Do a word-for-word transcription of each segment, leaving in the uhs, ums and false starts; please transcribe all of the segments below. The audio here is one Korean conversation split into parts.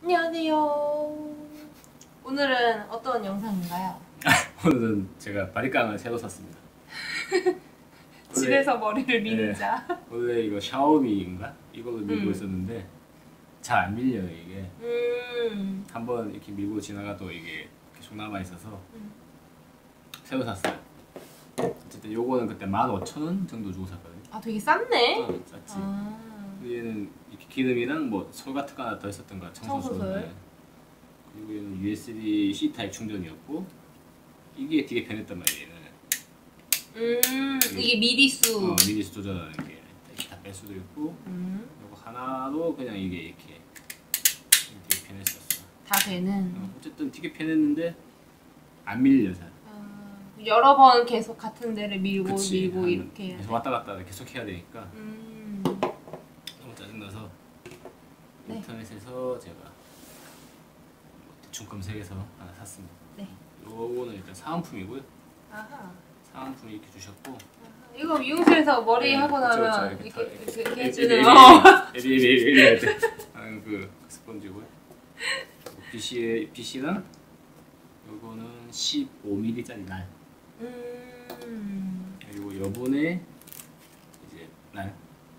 안녕하세요. 오늘은 어떤 영상인가요? 오늘은 제가 바리깡을 새로 샀습니다. 집에서 머리를 미는 네, 자. 원래 이거 샤오미인가? 이걸로 밀고 음. 있었는데 잘 안 밀려요 이게. 음. 한번 이렇게 밀고 지나가도 이게 계속 남아 있어서 음. 새로 샀어요. 어쨌든 요거는 그때 만 오천 원 정도 주고 샀거든요. 아 되게 쌌네. 어, 쌌지. 아. 얘는 이렇게 기름이랑 뭐 솔 같은 거 하나 더 있었던 거야. 청소솔. 청소솔. 그리고 얘는 유에스비 C 타입 충전이었고 이게 되게 편했단 말이에요. 얘는. 음. 이게 미리수. 어, 미리수 조절하는 게 다 뺄 수도 있고. 음. 요거 하나도 그냥 이게 이렇게 되게 편했었어. 다 되는. 어, 어쨌든 되게 편했는데 안 밀려 잘. 아, 여러 번 계속 같은 데를 밀고 그치, 밀고 한- 이렇게 해야 계속 돼. 왔다 갔다 계속 해야 되니까 음. 너무 짜증나서 네. 인터넷에서 제가 뭐 대충 검색해서 하나 샀습니다. 네. 요거는 일단 사은품이고요. 아하. 사은품 이렇게 주셨고. 이거 미용실에서 머리 네, 하고 그쵸, 나면 그쵸, 이렇게 이렇게 이렇게, 다 이렇게 에리- 해주는 에리- 거. 에리 에리 에리 할 때 하는 그 스펀지고요. 빛이 빛이랑 요거는 십오 밀리미터짜리 날. 음. 그리고 요번에 이제 날.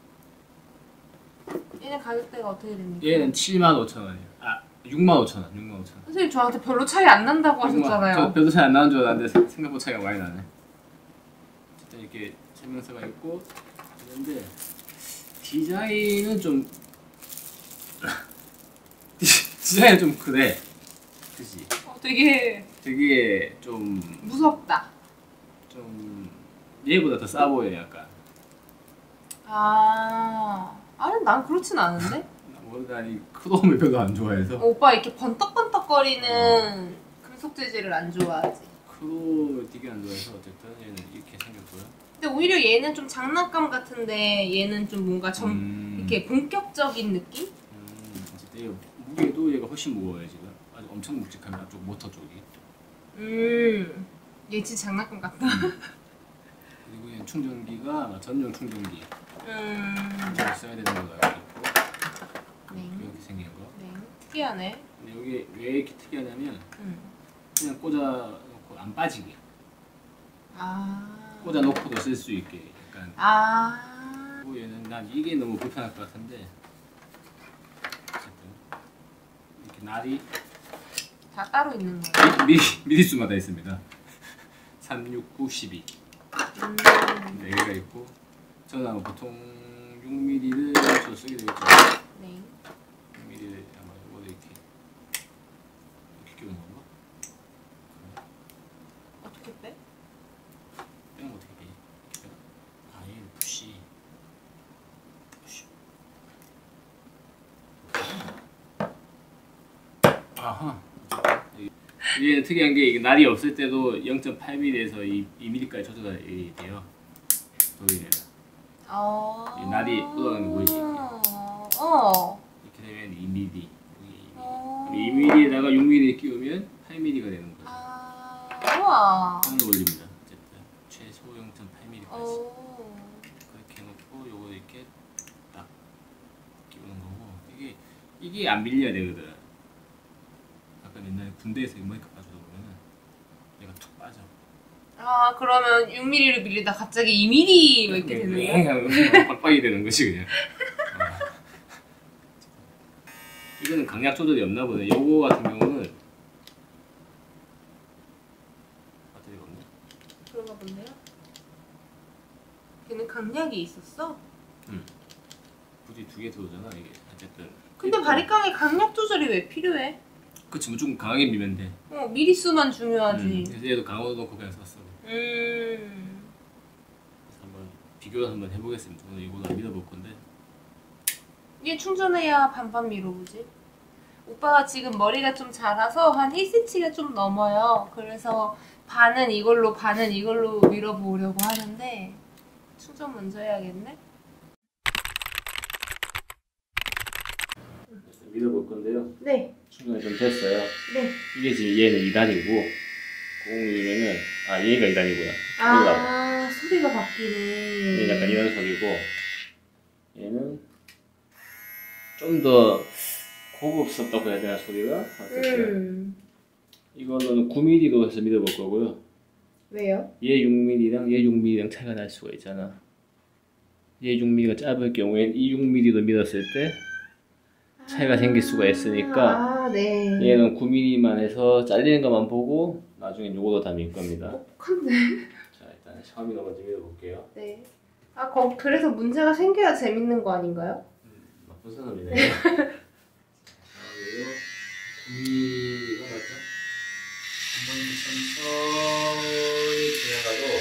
얘네 가격대가 어떻게 됩니까? 얘는 칠만 오천 원이에요. 아 육만 오천 원, 육만 오천 원. 선생님 저한테 별로 차이 안 난다고 하셨잖아요. 저 별로 차이 안 나는 줄 알았는데 생각보다 차이가 많이 나네. 어쨌든 이렇게 설명서가 있고 있는데 디자인은 좀 디자인은 좀 그래. 그지? 어, 되게 되게 좀 무섭다. 좀 얘보다 더 싸 보여 약간. 아, 아니 난 그렇진 않은데? 뭔가 이 크롬을 별로 안 좋아해서. 어, 오빠 이렇게 번떡번떡거리는 금속 재질을 안 좋아하지. 크롬을 되게 안 좋아해서 어쨌든 얘는 이렇게 생겼고요. 근데 오히려 얘는 좀 장난감 같은데 얘는 좀 뭔가 좀 음, 이렇게 본격적인 느낌? 음, 어쨌든 얘 무게도 얘가 훨씬 무거워요 지금. 아주 엄청 묵직합니다. 쪽 모터 쪽이. 음, 얘 진짜 장난감 같다. 그리고 얘는 충전기가 아마 전용 충전기. 음, 잘 써야 되는 걸로 알고 있고. 네. 이렇게 생긴 거. 네, 특이하네. 근데 여기 왜 이렇게 특이하냐면 음. 그냥 꽂아놓고 안 빠지게. 아. 꽂아놓고도 쓸 수 있게 약간. 아. 그리고 얘는 난 이게 너무 불편할 것 같은데 어쨌든 이렇게 날이 다 따로 있는 거예요. 미, 미리수마다 있습니다. 삼, 육, 구, 십이 음. 네 개가 있고 저는 아마 보통 육 밀리미터를 저 쓰게 되겠죠. 네. 육 밀리미터를 아마 이거를 이렇게 이렇게 끼우는 건가? 어떻게 빼? 빼면 어떻게 빼? 이렇게 빼나? 아 얘는 푸시 푸시 아하. 얘는 특이한 게 이게 날이 없을 때도 영 점 팔 밀리미터에서 이 밀리미터까지 조절이 돼요. 도일에는. 어. 이 날이 올라가는 거 보이지? 어. 이렇게 되면 이 밀리미터. 어. 이 밀리미터에다가 육 밀리미터 끼우면 팔 밀리미터가 되는 거죠. 아. 우와. 오늘 올립니다. 어쨌든 최소 영 점 팔 밀리미터까지. 어. 그렇게 해놓고 요거 이렇게 딱 끼우는 거고 이게 이게 안 밀려야 되거든. 아까 옛날에 군대에서 이모니카 빠져다 보면은 얘가 툭 빠져. 아 그러면 육 밀리미터를 밀리다 갑자기 이 밀리미터 이렇게 되는 거야? 빡빡이 되는 것이 그냥. 어. 이거는 강약 조절이 없나 보네. 요거 같은 경우는 배터리가 없네. 그런가 본데요? 걔는 강약이 있었어? 응. 굳이 두 개 들어오잖아 이게. 어쨌든. 근데 일단- 바리깡에 강약 조절이 왜 필요해? 그치 무조건 강하게 밀면 돼. 어 미리수만 음, 중요하지. 그래서 얘도 강화도 놓고 그냥 썼어. 음. 그래서 한번 비교를 한번 해보겠습니다. 오늘 이걸로 안 밀어볼 건데. 얘 충전해야 반반 밀어보지. 오빠가 지금 머리가 좀 자라서 한 일 센티미터가 좀 넘어요. 그래서 반은 이걸로 반은 이걸로 밀어보려고 하는데 충전 먼저 해야겠네? 밀어볼 건데요. 네. 충전이 좀 됐어요. 네. 이게 지금 얘는 이 단이고 공유면은 아 얘가 이 단이구나. 아 소리가 바뀌네. 얘는 약간 이런 색이고 얘는 좀 더 고급스럽다고 해야 되나 소리가? 어쨌든 음. 이거는 구 밀리미터로 해서 밀어볼 거고요. 왜요? 얘 육 밀리미터랑 얘 육 밀리미터랑 차이가 날 수가 있잖아. 얘 육 밀리미터가 짧을 경우엔 이 육 밀리미터로 밀었을 때 차이가 생길 수가 있으니까 아, 네. 얘는 구 밀리미터만 해서 잘리는 것만 보고 나중엔 요거로 다 밀 겁니다. 똑똑한데? 자, 일단 샤오미로 먼저 밀어볼게요. 네. 아, 거, 그래서 문제가 생겨야 재밌는 거 아닌가요? 음, 나쁜 사람이네. 샤오미로 구 밀리미터가 맞죠? 한번 천천히 지나가도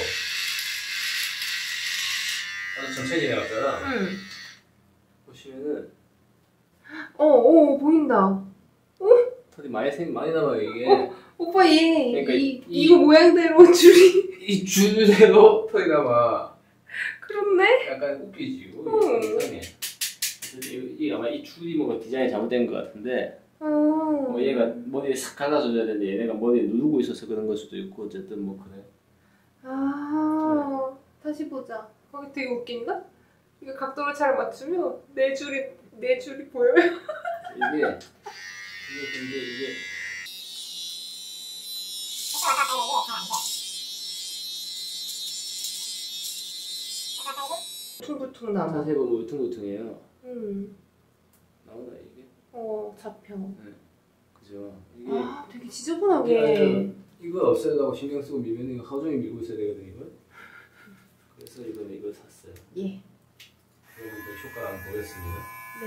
아주 천천히 지나갔잖아. 응. 보시면은 어, 오, 보인다. 털이 많이 생 많이 남아요 이게. 어, 오빠 얘, 그러니까 이, 이- 이거 모양대로 줄이. 이 줄대로 털이 남아. 그렇네? 약간 웃기지 이거. 어. 이상해. 이, 이 아마 이 줄이 뭔가 디자인이 잘못된 것 같은데. 어. 뭐 얘가 머리에 싹 갈라져야 되는데 얘네가 머리에 누르고 있어서 그런 걸 수도 있고 어쨌든 뭐 그래. 아, 다시 보자. 거기 되게 웃긴다? 이거 각도를 잘 맞추면 내 줄이, 내 줄이 보여요. 이게 이게 근데 이게 퉁퉁퉁 남아. 자세히 보면 울퉁불퉁해요. 음. 나오나 이게? 어, 잡혀. 그죠? 이게 아, 되게 지저분하게. 이걸 없애려고 신경 쓰고 밀면 이거 하루 종일 밀고 있어야 되거든 이걸. 그래서 이번에 이걸 샀어요. 예. 여러분들 효과 한번 보겠습니다. 네.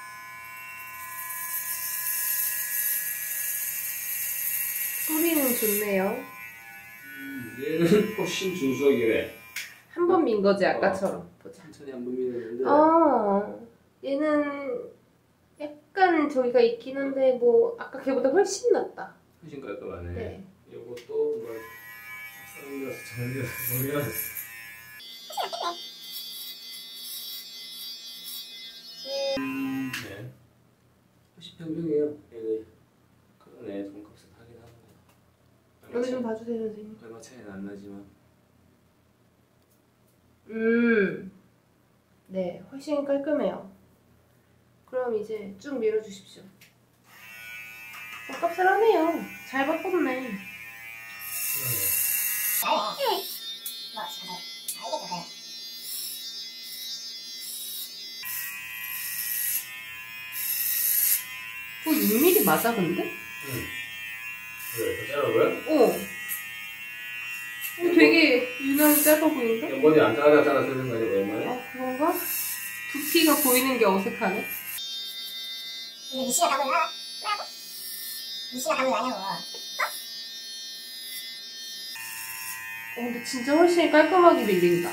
소리는 좋네요. 음, 얘는 훨씬 준수하게 한 번 민 거지, 아까처럼. 보자. 천천히 한번 밀었는데 아, 얘는 약간 저기가 있긴 한데, 뭐, 아까 걔보다 훨씬 낫다. 훨씬 깔끔하네. 네. 이것도 한번 썰려서 정리해서 보면 음, 네. 훨씬 평평해요. 얘는 그러네 돈값을 하긴 하고. 여기 좀 봐주세요, 선생님. 얼마 차이는 안 나지만. 음, 네, 훨씬 깔끔해요. 그럼 이제 쭉 밀어주십시오. 돈값을 하네요. 잘 바꿨네. 그거 육 밀리미터 맞아, 근데? 응. 그래, 더 짧아 보여? 어. 어, 되게 유난히 짧아 보인다? 머리 안 잘라잖아, 쓰는 거 아니야, 오랜만에? 아, 그런가? 두피가 보이는 게 어색하네. 이게 미씨가 답을 하나? 미씨가 답을 하냐고. 어, 근데 진짜 훨씬 깔끔하게 밀린다.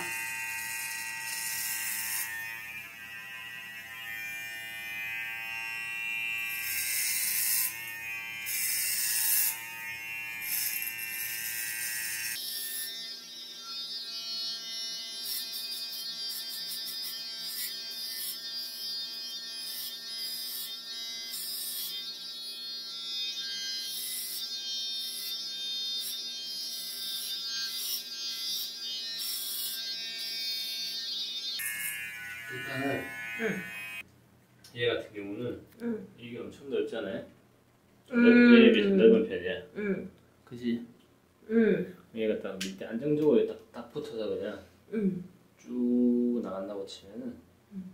일단은 응. 얘 같은 경우는 응. 이게 엄청 넓잖아요. 음. 얘에 비해서 넓은 편이야. 응. 그지? 응. 얘가 딱 밑에 안정적으로 딱, 딱 붙어서 그냥 응. 쭉 나간다고 치면은 음.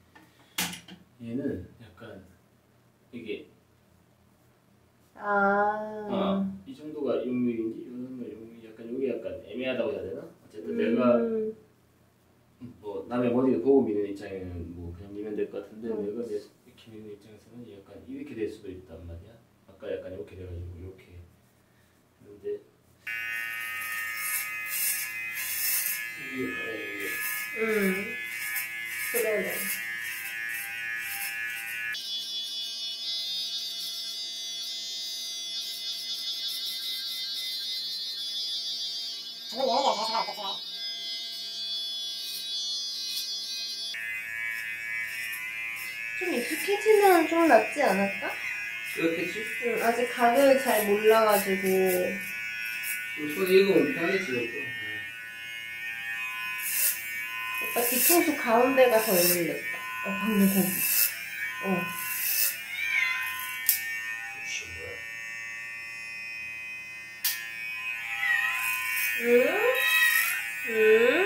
얘는 약간 이게 아. 아, 이 정도가 육 밀리미터인지 이 정도면 육 밀리미터 약간 이게 약간 애매하다고 해야 되나? 어쨌든 음. 내가 뭐 남의 머리를 보고 미는 입장에는 뭐 그냥 미면 될 것 같은데 음. 내가 이렇게 미는 입장에서는 약간 이렇게 될 수도 있단 말이야. 아까 약간 이렇게 돼가지고 이렇게 근데 이게 이게 응. 그러네. 저는 얘네가 잘 상관없겠지만. 좀 익숙해지면 좀 낫지 않을까? 그렇겠지? 응, 아직 각을 잘 몰라가지고. 손 읽으면 편하겠지 이것도. 오빠 뒤통수 가운데가 더 어울렸다. 어, 방금 거기. 어. 응? 응?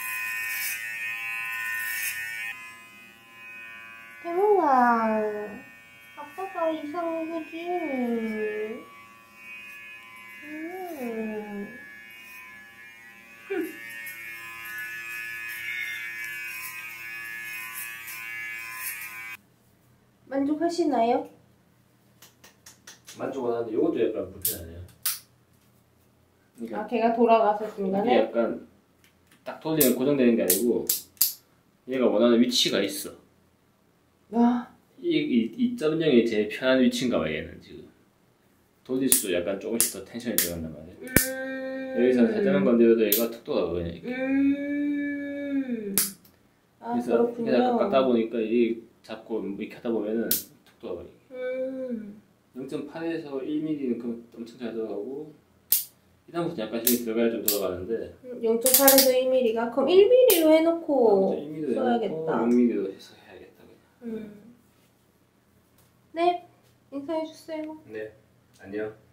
태몽아, 아빠가 이상해, 그지? 음. 만족하시나요? 만족은 하는데 이것도 약간 불편하네요. 그러니까 아, 걔가 돌아가서 이게 중간에? 약간 딱 돌리면 고정되는 게 아니고 얘가 원하는 위치가 있어. 와, 이, 이, 이 점 영이 제일 편한 위치인가 봐 얘는 지금. 돌릴수록 약간 조금씩 더 텐션이 들어간단 말이야. 음. 여기서 살짝만 건드려도 얘가 툭 돌아가 그냥 이렇게. 음. 아, 그래서 그렇군요. 그냥 깎다 보니까 이 잡고 이렇게 하다 보면은 툭 돌아가. 음. 영 점 팔에서 일 밀리미터는 그 엄청 잘 들어가고 이 다음부터 약간 힘이 들어가야 좀 들어가는데 영 점 팔에서 일 밀리미터가? 그럼 일 밀리미터로 해놓고 일 밀리미터 써야겠다. 해놓고 영 밀리미터로 해서 해야겠다 그냥. 음. 네, 인사해주세요. 네, 안녕.